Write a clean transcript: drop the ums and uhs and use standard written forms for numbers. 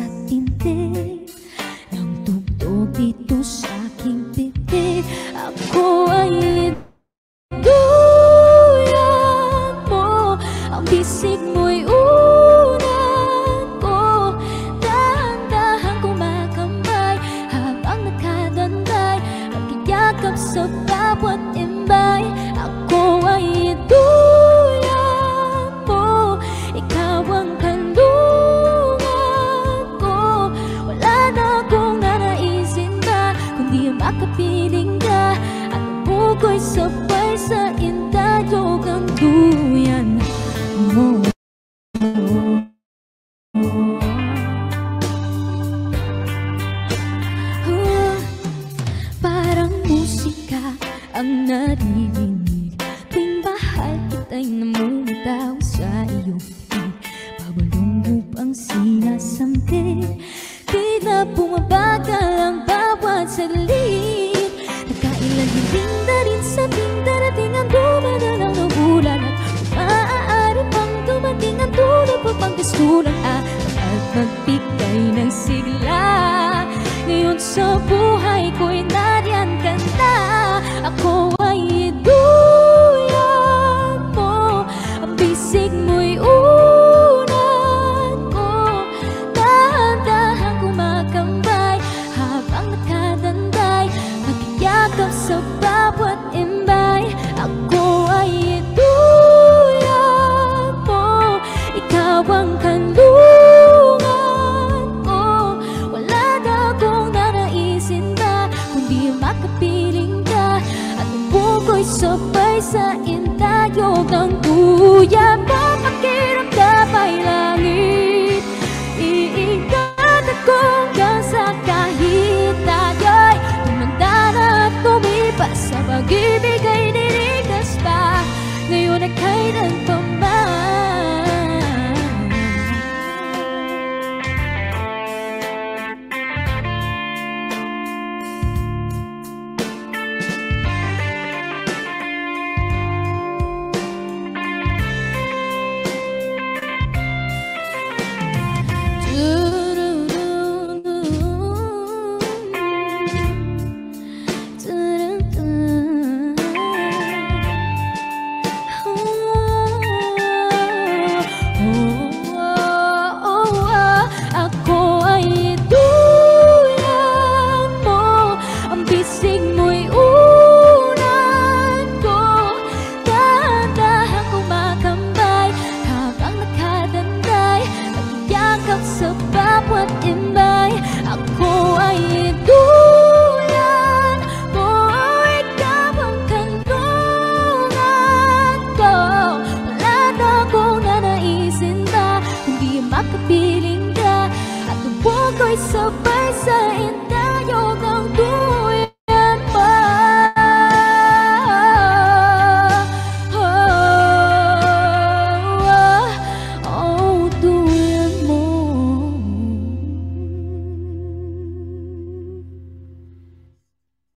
bawat tindig ng tugtog dito sa aking bibig. Ako ay duyan mo, ang bisig mo'y unan ko. Dahan-dahan kumakambay habang nakadanday, pagkiyakap sa bawat imbay. Ako ay duyan mo, ikaw ang kandungan ko. Wala na akong nanaisin ba, kundi makapiling ka at buko'y sabay sa intayog ang duyan mo. Parang musika ang naririnig tuwing mahal kita'y namumutaw sa iyong pitig. Pabalong upang sinasambit, di na bumabagal ang bawat saglit. Nagkailan-hiling na rin sa ting darating ang dumadalang na ulan, at maaari pang dumating ang dulo pa pang kastulan at magbigay ng sigla. Ngayon sa buhay ko'y nariyan ka na. Ako ay duyan mo, ang bisig mo'y unan ko. Dahan-dahan kumakambay habang nakadanday, magkiyakap sa bawat imbay. Ako ay duyan mo, ikaw ang kandungan ko. Wala na akong nanaisin ba, kundi makapiling ka at ang buko'y sabay sa intayog ng duyan mo. Pakiramdam ay langit, iingat ako hanggang sa kahit tayo'y tumanda na at tumipas sa pag-ibig ay nilikas pa, ngayon ay kailan pa man. Ako ay duyan mo, ang bisig mo'y unan ko. Dahan-dahan kumakambay habang nakadanday, pagkiyakap sa bawat imbay. Ako ay duyan mo, ikaw ang kandungan ko. Wala na akong nanaisin ba, kundi makapiling ka at ang buko'y sabay sa intay.